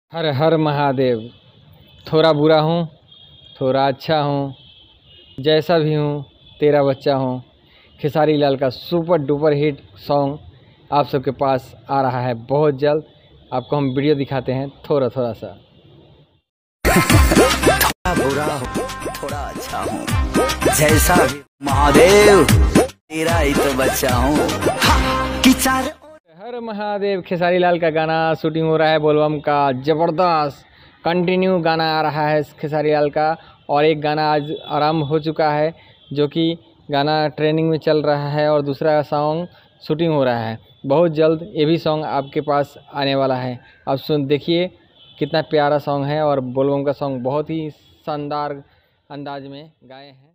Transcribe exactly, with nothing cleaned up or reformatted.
हर हर महादेव। थोड़ा बुरा हूँ, थोड़ा अच्छा हूँ, जैसा भी हूँ तेरा बच्चा हूँ। खेसारी लाल का सुपर डुपर हिट सॉन्ग आप सबके पास आ रहा है बहुत जल्द। आपको हम वीडियो दिखाते हैं थोड़ा थोड़ा सा। थोड़ा बुरा हूँ, थोड़ा अच्छा हूँ, जैसा भी महादेव तेरा ही तो बच्चा हूँ। हर महादेव। खेसारी लाल का गाना शूटिंग हो रहा है बोलबम का, ज़बरदस्त कंटिन्यू गाना आ रहा है खेसारी लाल का। और एक गाना आज आरंभ हो चुका है जो कि गाना ट्रेनिंग में चल रहा है और दूसरा सॉन्ग शूटिंग हो रहा है। बहुत जल्द ये भी सॉन्ग आपके पास आने वाला है। आप सुन देखिए कितना प्यारा सॉन्ग है और बोलबम का सॉन्ग बहुत ही शानदार अंदाज में गाए हैं।